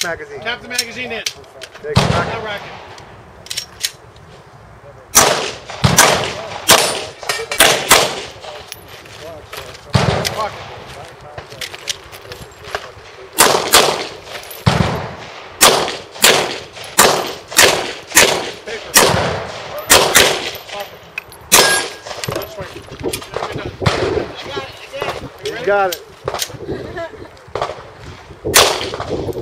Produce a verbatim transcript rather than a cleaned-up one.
magazine. Tap the magazine in. Take it back. Now rack it. Pocket. Paper. Pocket. That's right. You're done. I got it, I got it. You got it.